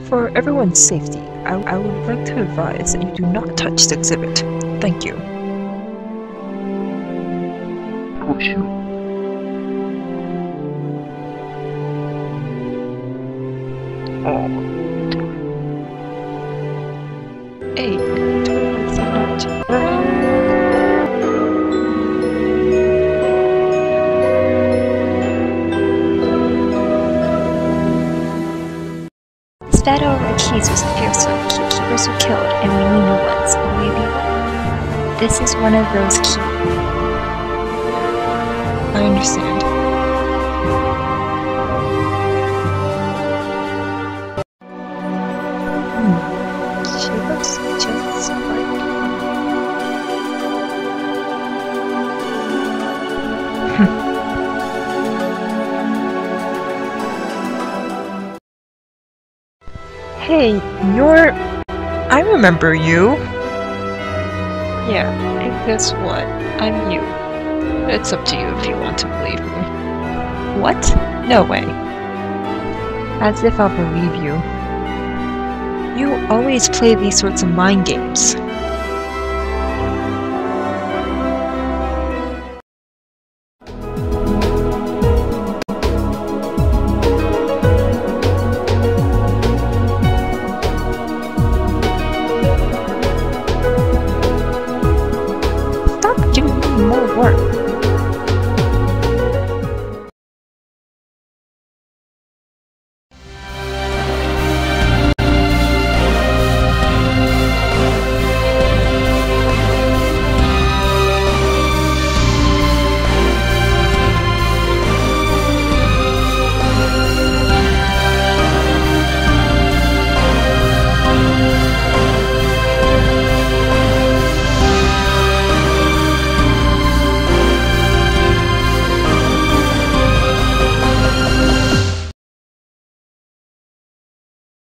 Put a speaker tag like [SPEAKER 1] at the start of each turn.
[SPEAKER 1] For everyone's safety, I would like to advise that you do not touch the exhibit. Thank you.
[SPEAKER 2] Oh, shoot. Oh.
[SPEAKER 1] Hey, don't so much.
[SPEAKER 3] That over the keys was fearsome. Keepers were killed, and we need new ones. Will you be one? This is one of those keys.
[SPEAKER 1] I understand. She looks just like... Hey, you're... I remember you. Yeah, and guess what? I'm you. It's up to you if you want to believe me. What? No way. As if I'll believe you. You always play these sorts of mind games.